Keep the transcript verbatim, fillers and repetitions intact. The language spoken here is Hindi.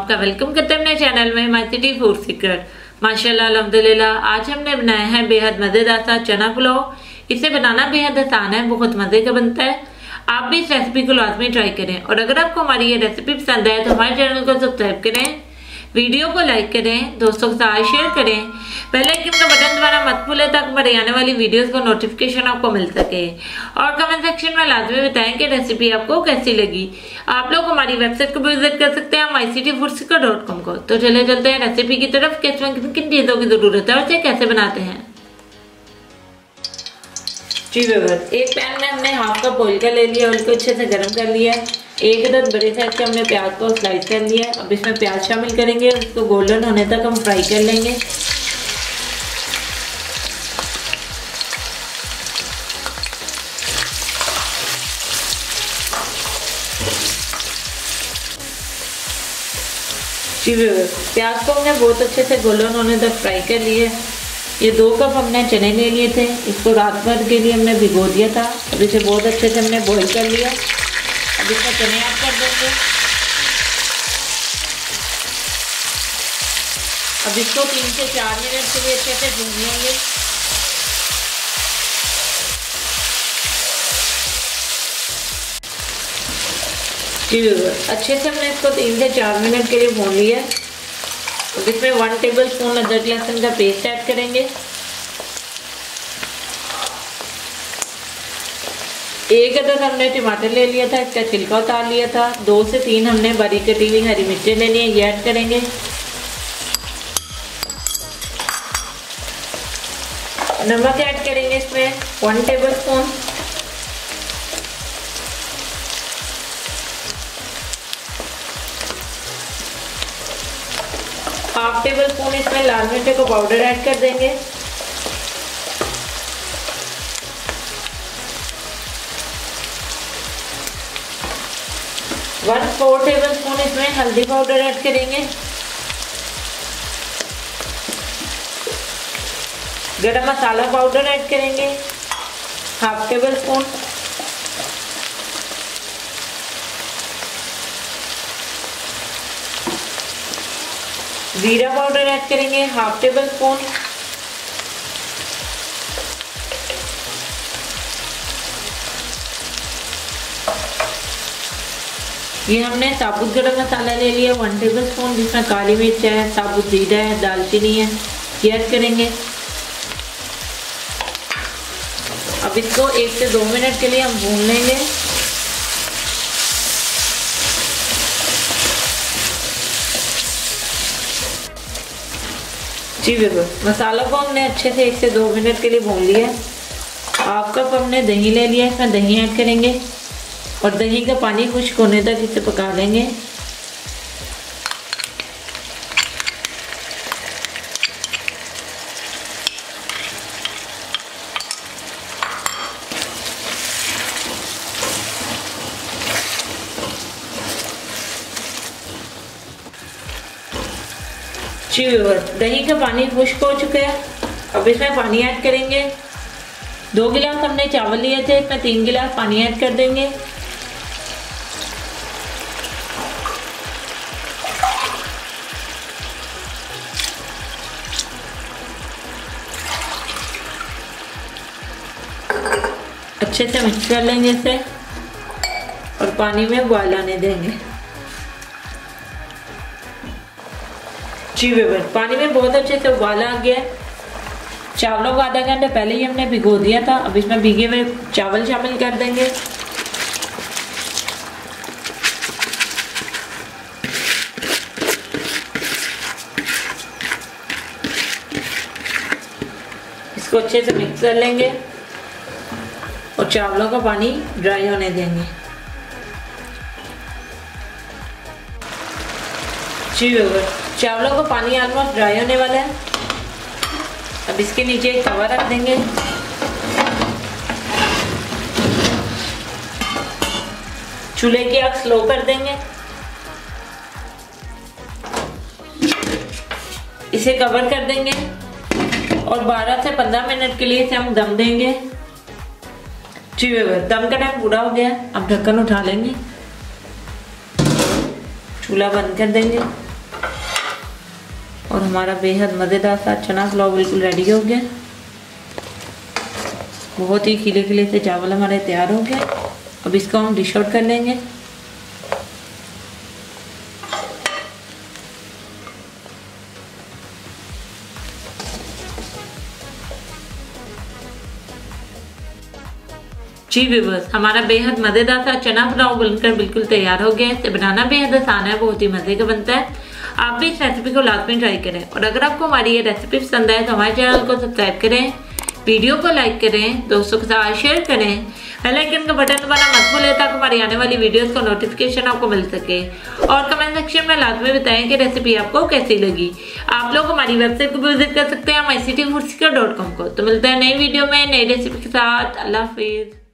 आपका वेलकम करते हैं अपने चैनल में माय सिटी फूड सीक्रेट। माशाल्लाह अल्हम्दुलिल्लाह, आज हमने बनाया है बेहद मजेदार सा चना पुलाव। इसे बनाना बेहद आसान है, बहुत मजे का बनता है। आप भी इस रेसिपी को लाजमी ट्राई करें और अगर आपको हमारी ये रेसिपी पसंद आए तो हमारे चैनल को सब्सक्राइब करें, वीडियो को लाइक करें, दोस्तों के साथ शेयर करें, बेल आइकन का बटन दबाना मत भूलें ताकि हमारी आने वाली वीडियोस का नोटिफिकेशन आपको मिल सके। और कमेंट सेक्शन में लाजमी बताएं कि रेसिपी आपको कैसी लगी। आप लोग हमारी वेबसाइट को भी विजिट कर सकते हैं my city food secret dot com को। तो चले चलते हैं रेसिपी की तरफ कि इसमें किन किन चीजों की जरूरत है और इसे कैसे बनाते हैं। जी व्यूअर्स, एक पैन में हमने हाफ कप ऑयल का ले लिया, ऑयल को अच्छे से गर्म कर लिया। एक अदद बड़े साइज के हमने प्याज को स्लाइस कर लिया। अब इसमें प्याज शामिल करेंगे, उसको गोल्डन होने तक हम फ्राई कर लेंगे। जी व्यूअर्स, प्याज को हमने बहुत अच्छे से गोल्डन होने तक फ्राई कर लिया। ये दो कप हमने चने ले लिए थे, इसको रात भर के लिए हमने भिगो दिया था। अब इसे बहुत अच्छे से हमने बॉईल कर लिया। अब इसमें चने ऐड कर देंगे। अब इसको तीन से चार मिनट के लिए अच्छे से भून लेंगे। जी अच्छे से हमने इसको तीन से चार मिनट के लिए भून लिया। अब इसमें वन टेबल स्पून अदरक लहसुन का पेस्ट ऐड करेंगे। एक अदद हमने टमाटर ले लिया था, इसका छिलका उतार लिया था। दो से तीन हमने बारीक कटी हुई हरी मिर्चें ले ली, ये ऐड करेंगे। नमक ऐड करेंगे इसमें one tablespoon. Half tablespoon इसमें लाल मिर्च का पाउडर ऐड कर देंगे। वन फोर टेबल स्पून इसमें हल्दी पाउडर ऐड करेंगे। गरम मसाला पाउडर ऐड करेंगे हाफ टेबल स्पून। जीरा पाउडर ऐड करेंगे हाफ टेबल स्पून। ये हमने साबुत गरम मसाला ले लिया वन टेबल स्पून, जिसमें काली मिर्च है, साबुत जीरा है, दालचीनी है, ये ऐड करेंगे। अब इसको एक से दो मिनट के लिए हम भून लेंगे। जी बिल्कुल, मसाला को हमने अच्छे से एक से दो मिनट के लिए भून लिया। हाफ कप हमने दही ले लिया, इसमें दही ऐड करेंगे और दही का पानी खुश्क होने तक इसे पका लेंगे। दही का पानी खुश्क हो चुका है। अब इसमें पानी ऐड करेंगे। दो गिलास हमने चावल लिए थे, इसमें तीन गिलास पानी ऐड कर देंगे। अच्छे से मिक्स कर लेंगे इसे और पानी में बॉयल आने देंगे। जी बेबर, पानी में बहुत अच्छे से उबाल आ गया। चावलों को आधा घंटे पहले ही हमने भिगो दिया था। अब इसमें भीगे हुए चावल शामिल कर देंगे। इसको अच्छे से मिक्स कर लेंगे और चावलों का पानी ड्राई होने देंगे। जी बेबर, चावलों का पानी ऑलमोस्ट ड्राई होने वाला है। अब इसके नीचे एक तवा रख देंगे। चूल्हे की आग स्लो कर देंगे। इसे कवर कर देंगे और बारह से पंद्रह मिनट के लिए इसे हम दम देंगे। जी व्यूअर्स, दम का टाइम पूरा हो गया। अब ढक्कन उठा लेंगे, चूल्हा बंद कर देंगे। और हमारा बेहद मज़ेदार सा चना पुलाव बिल्कुल रेडी हो गया। बहुत ही खिले खिले से चावल हमारे तैयार हो गए। अब इसको हम डिश आउट कर लेंगे। जी व्यूअर्स, हमारा बेहद मज़ेदार सा चना पुलाव बनकर बिल्कुल तैयार हो गया है। इसे बनाना बेहद आसान है, बहुत ही मज़े का बनता है। आप भी इस रेसिपी को लाजमी ट्राई करें और अगर आपको हमारी ये रेसिपी पसंद आए तो हमारे चैनल को सब्सक्राइब करें, वीडियो को लाइक करें, दोस्तों के साथ शेयर करें, बेल आइकन का बटन दबाना मत भूलें ताकि हमारी आने वाली वीडियोस का नोटिफिकेशन आपको मिल सके। और कमेंट सेक्शन में लाजमी बताएं कि रेसिपी आपको कैसी लगी। आप लोग हमारी वेबसाइट को विजिट कर सकते हैं my city food seeker dot com को। तो मिलते हैं नई वीडियो में नई रेसिपी के साथ। अल्लाह हाफिज।